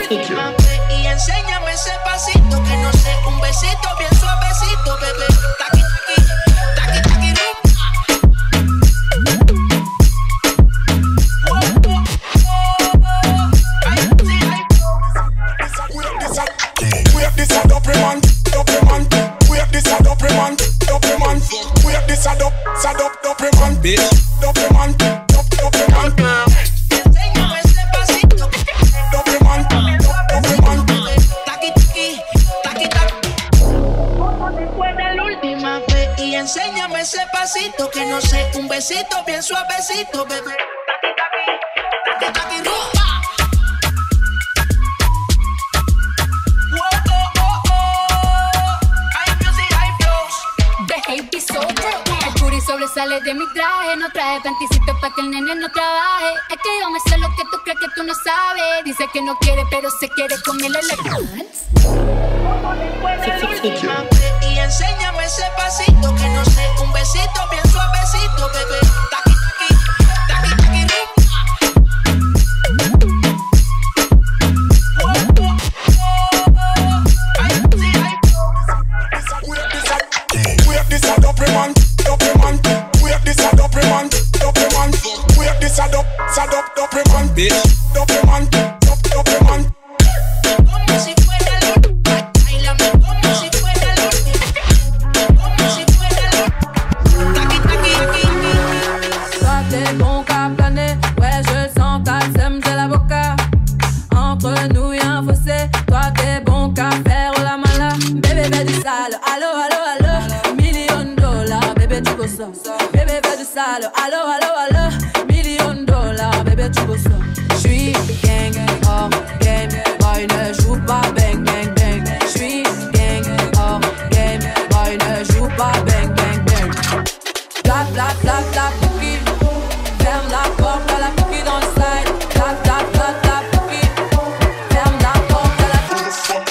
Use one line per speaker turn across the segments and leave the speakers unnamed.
Y enséñame ese pasito, que no sé, un besito bien suavecito, bebé. Taqui, taqui, taqui, taqui,
Wait, this a double man. Wait, this a double man. Wait, this a double man. Bitch, double man.
enséñame ese pasito,
Double man.
taqui, taqui, taqui, taqui. Como si fuera la última vez. Y enséñame ese pasito, que no sé, un besito bien suavecito, bebé. Taqui, taqui, taqui, taqui, rumba.
Sobresale de mi traje, no traje panticito pa' que el nene no trabaje. Es que yo me sé lo que tú crees que tú no sabes. Dice que no quiere, pero se quiere comerle la pants.
Y enséñame ese pasito, que no sé, un besito bien suavecito, bebé. Taqui, taqui, taqui, taqui,
Wait, this a double man. Wait, this a double man. Wait, this a double man. Bitch, double man.
como si fuera la última. Bailame como si fuera la última. Como si fuera la última. Taqui, taqui, taqui.
Toi t'es bon qu'à planer, ouais je sens ta sème de la boca. Entre nous y'a un fossé, toi t'es bon qu'à faire la mala. Bébé fais du sale, allo, allo, allo. $1,000,000, bébé tu go ça. Bébé fais du sale, allo, allo, allo. $1,000,000, bébé tu go ça. J'suis gang, hors game, boy ne joue pas bang, bang, bang. J'suis gang, hors game, boy ne joue pas bang, bang, bang. Clap, clap, clap, clap, cookie. Ferme la porte à la cookie dans le slide. Clap, clap, clap, clap, cookie. Ferme la porte à la cookie.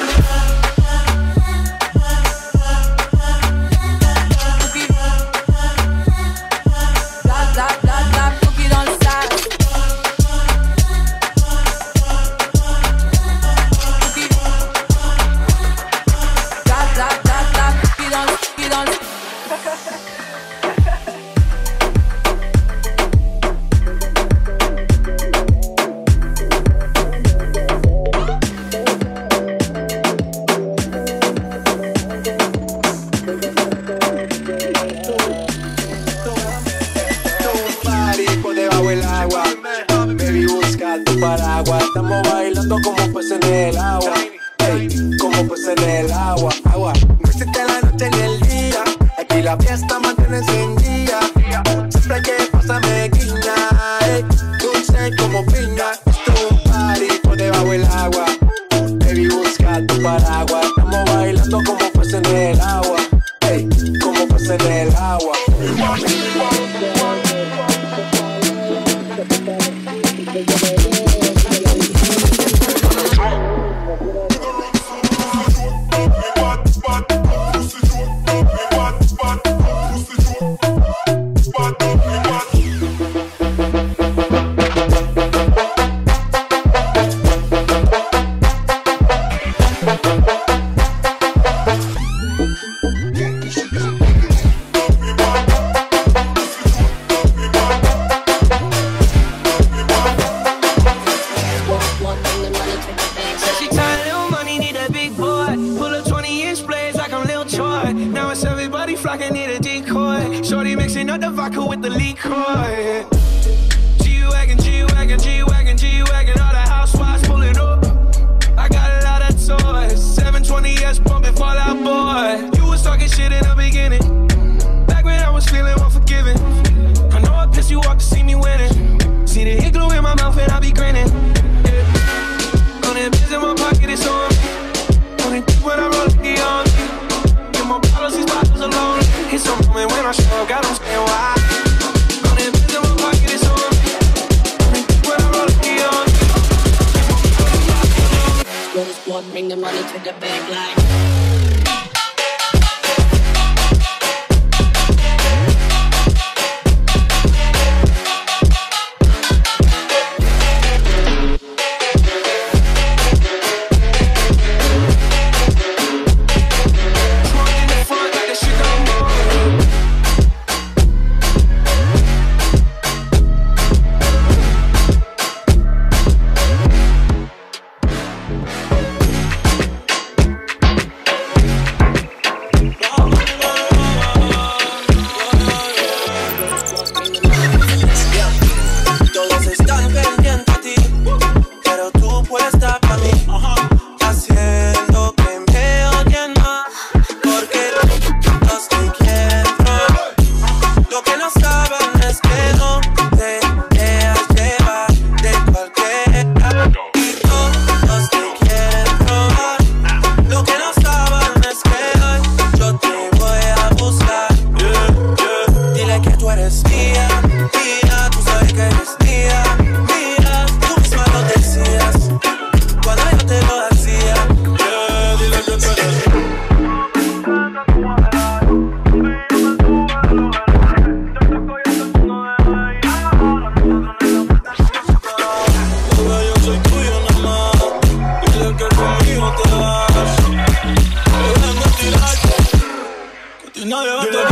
Clap, clap, clap, clap, cookie dans le slide. Cookie. Clap, clap, clap, clap, cookie dans le
Debajo del agua, baby busca tu paraguas. Estamos bailando como peces en el agua, hey, como peces en el agua. No existe la noche ni el día, aquí la fiesta mantiene encendida. Siempre hay que pasarme guiña, hey, dulce como piña. Esto es un party por debajo del agua, baby busca tu paraguas. Estamos bailando como peces en el agua, hey, como peces en el agua.
Bring the money to the bank like
No, yo te...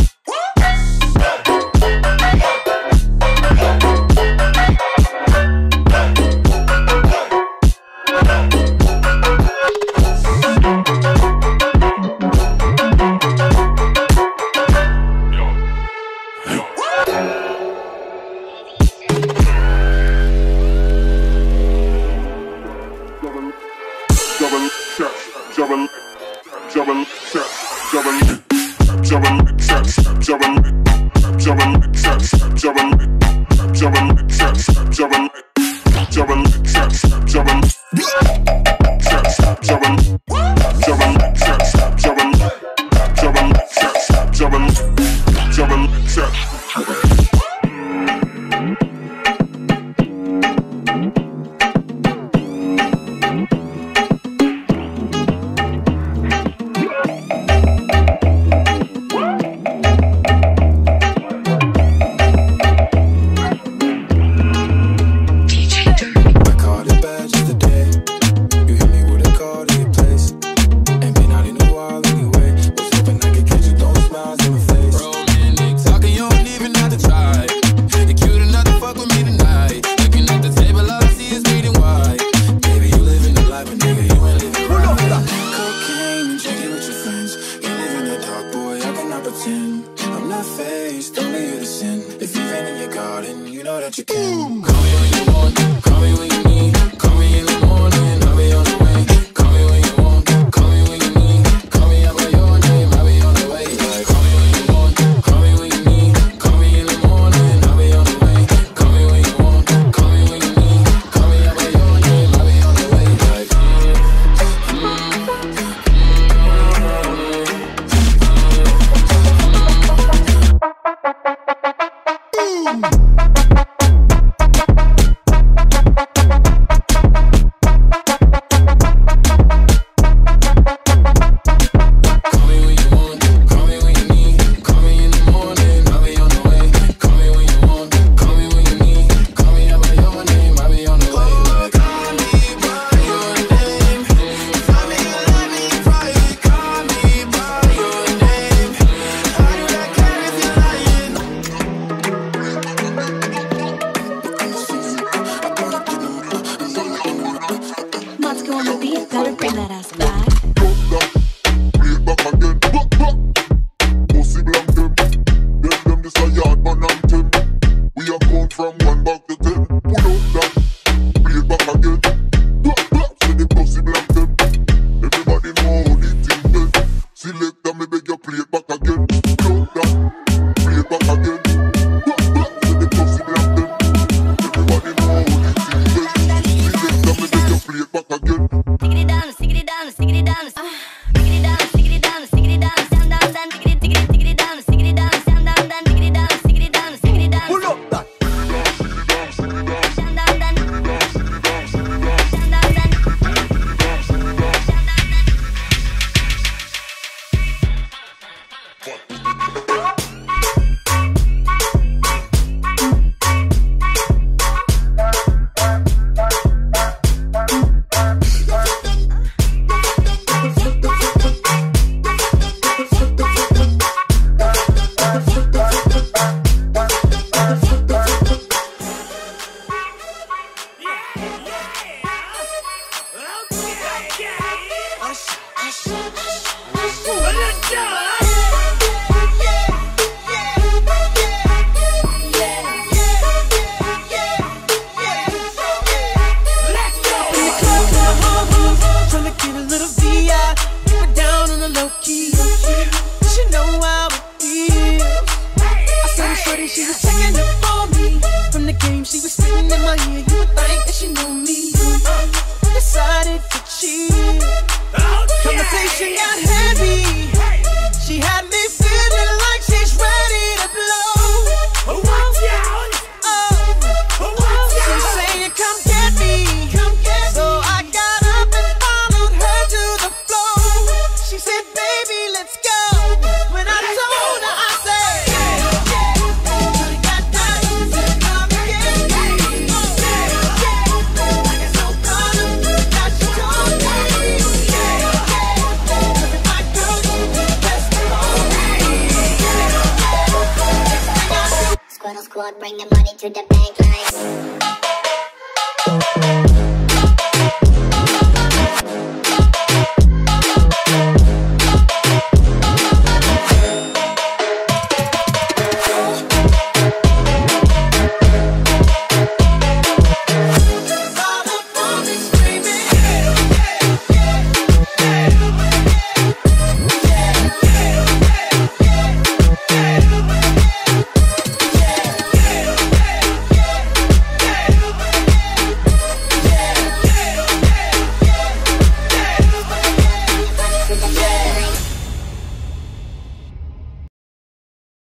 squad, bring the money to the bank like.